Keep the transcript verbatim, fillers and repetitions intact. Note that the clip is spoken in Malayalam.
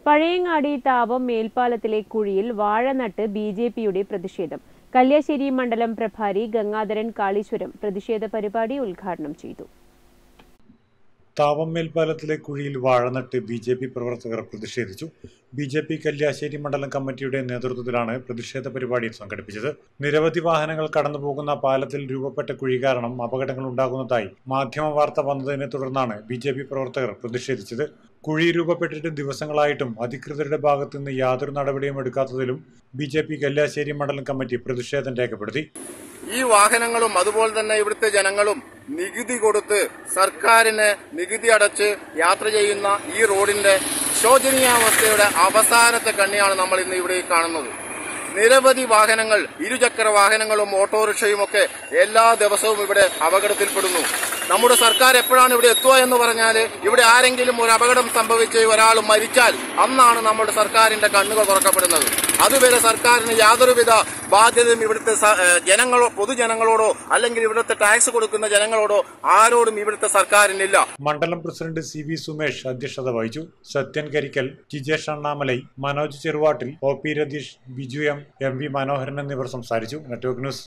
പഴയങ്ങാടി താപം മേൽപ്പാലത്തിലെ കുഴിയിൽ വാഴ നട്ട് ബി ജെ പിയുടെ പ്രതിഷേധം. കല്യാശ്ശേരി മണ്ഡലം പ്രഭാരി ഗംഗാധരൻ കാളീശ്വരം പ്രതിഷേധ പരിപാടി ഉദ്ഘാടനം ചെയ്തു. താപം മേൽപ്പാലത്തിലെ കുഴിയിൽ വാഴ നട്ട് ബി ജെ പി പ്രവർത്തകർ പ്രതിഷേധിച്ചു. ബി ജെ പി കല്യാശ്ശേരി മണ്ഡലം കമ്മിറ്റിയുടെ നേതൃത്വത്തിലാണ് പ്രതിഷേധ പരിപാടി സംഘടിപ്പിച്ചത്. നിരവധി വാഹനങ്ങൾ കടന്നുപോകുന്ന പാലത്തിൽ രൂപപ്പെട്ട കുഴി കാരണം അപകടങ്ങൾ ഉണ്ടാകുന്നതായി മാധ്യമ വാർത്ത വന്നതിനെ തുടർന്നാണ് ബി ജെ പി പ്രവർത്തകർ പ്രതിഷേധിച്ചത്. കുഴി രൂപപ്പെട്ടിട്ട് ദിവസങ്ങളായിട്ടും അധികൃതരുടെ ഭാഗത്തു നിന്ന് യാതൊരു നടപടിയും എടുക്കാത്തതിലും ബി ജെ പി കല്യാശ്ശേരി മണ്ഡലം കമ്മിറ്റി പ്രതിഷേധം രേഖപ്പെടുത്തി. ഈ വാഹനങ്ങളും അതുപോലെ തന്നെ ഇവിടുത്തെ ജനങ്ങളും നികുതി കൊടുത്ത് സർക്കാരിന് നികുതി അടച്ച് യാത്ര ചെയ്യുന്ന ഈ റോഡിന്റെ ശോചനീയാവസ്ഥയുടെ അവസാനത്തെ കണ്ണിയാണ് നമ്മൾ ഇന്ന് ഇവിടെ കാണുന്നത്. നിരവധി വാഹനങ്ങൾ, ഇരുചക്ര വാഹനങ്ങളും ഓട്ടോറിക്ഷയും ഒക്കെ എല്ലാ ദിവസവും ഇവിടെ അപകടത്തിൽപ്പെടുന്നു. നമ്മുടെ സർക്കാർ എപ്പോഴാണ് ഇവിടെ എത്തുക എന്ന് പറഞ്ഞാൽ, ഇവിടെ ആരെങ്കിലും ഒരു അപകടം സംഭവിച്ച് ഒരാൾ മരിച്ചാൽ അന്നാണ് നമ്മുടെ സർക്കാരിന്റെ കണ്ണുകൾ തുറക്കപ്പെടുന്നത്. അതുവരെ സർക്കാരിന് യാതൊരുവിധ ബാധ്യതയും ഇവിടുത്തെ ജനങ്ങളോ പൊതുജനങ്ങളോടോ അല്ലെങ്കിൽ ഇവിടുത്തെ ടാക്സ് കൊടുക്കുന്ന ജനങ്ങളോടോ ആരോടും ഇവിടുത്തെ സർക്കാരിനില്ല. മണ്ഡലം പ്രസിഡന്റ് സി വി സുമേഷ് അധ്യക്ഷത വഹിച്ചു. Sathyan Karikkal, Jijesh Annamalai, Manoj Cheruvattil, O P Ratheesh, Biju M, M V Manoharan എന്നിവർ സംസാരിച്ചു. Network news